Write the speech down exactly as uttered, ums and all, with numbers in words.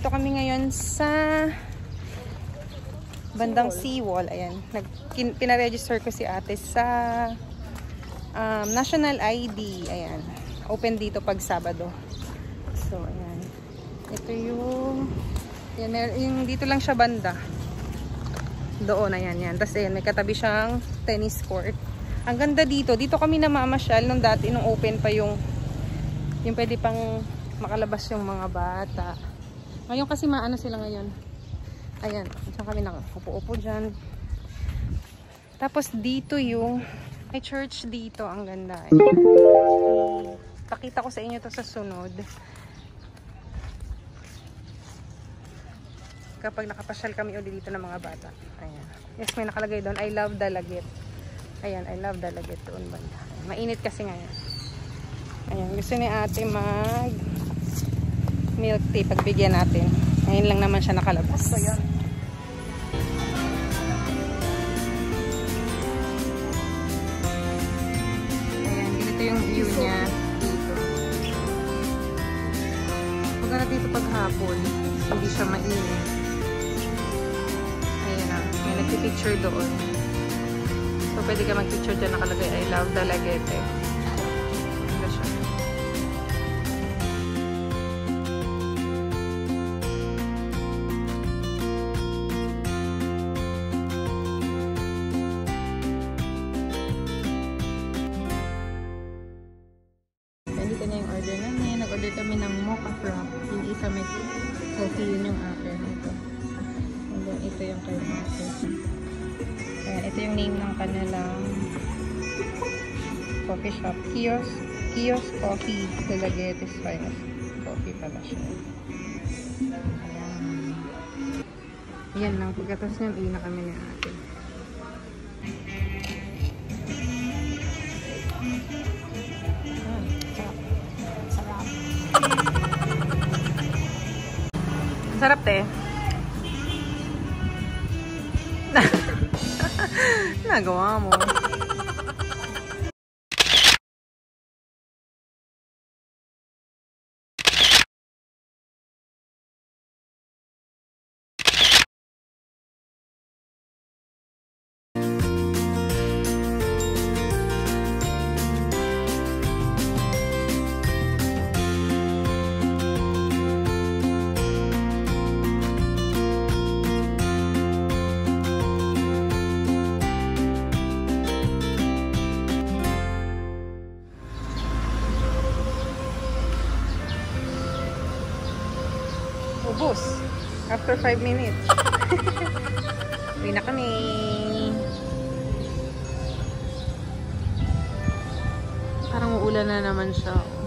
Nandito kami ngayon sa bandang seawall. Ayan. Nag, pinaregister ko si ate sa um, National I D. Ayan. Open dito pag Sabado. So, ayan. Ito yung, yan, yung dito lang siya banda. Doon, ayan, yan. Tapos, ayan, may katabi siyang tennis court. Ang ganda dito. Dito kami namamasyal nung dati, nung open pa yung, yung pwede pang makalabas yung mga bata. Ngayon kasi maano sila ngayon. Ayan, dyan kami nakaupo-upo dyan. Tapos dito yung may church dito, ang ganda. Eh. Pakita ko sa inyo to sa sunod. Kapag nakapasyal kami ulit dito ng mga bata. Ayan. Yes, may nakalagay doon, I love Dalagit. Ayan, I love Dalagit doon banda. Mainit kasi ngayon. Ayan, gusto ni ate mag milk tea, pagbigyan natin. Ngayon lang naman siya nakalabas. So, yun. Ayan, dito yung view niya. Dito. Pag na dito paghapon, hindi siya mainit. Ayan na, may nagpipicture doon. So, pwede ka magpicture dyan, nakalagay, I love Dalagete. Ano siya? Dito na yung order namin. Nag-order kami ng mocha frap. Yung isa may coffee, yun yung akin. Ito. And then, ito yung kay ate. Ayan, ito yung name ng kanilang coffee shop. Kiosk. Kiosk Coffee. Dalagetes Finest Coffee pala siya. Ayan. Ayan lang. Pagkatapos niyan, iyon na kami ni ate. Sarap, te. Nagawa mo. Ubus. After five minutes. Uwi na kami. Parang uulan na naman siya.